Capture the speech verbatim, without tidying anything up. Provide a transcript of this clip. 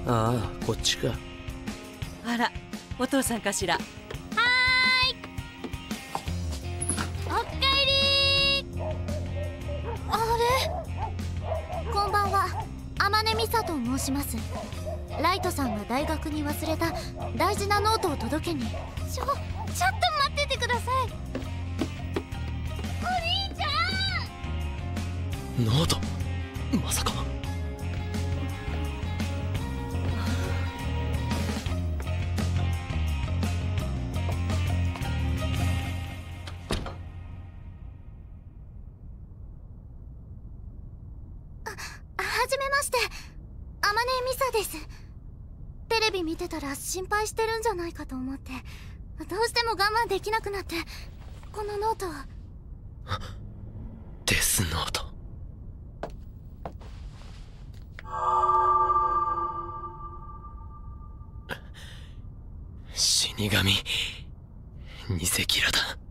ああ、こっちか。 あら、お父さんかしら。はーい。おかえり。あれ、こんばんは。天音美沙と申します。ライトさんが大学に忘れた大事なノートを届けに。ちょちょっと待っててください。お兄ちゃん。 ノート、まさか。 はじめまして、天音美沙です。テレビ見てたら心配してるんじゃないかと思って、どうしても我慢できなくなって、このノートを。 デスノート。死神ニセキラだ。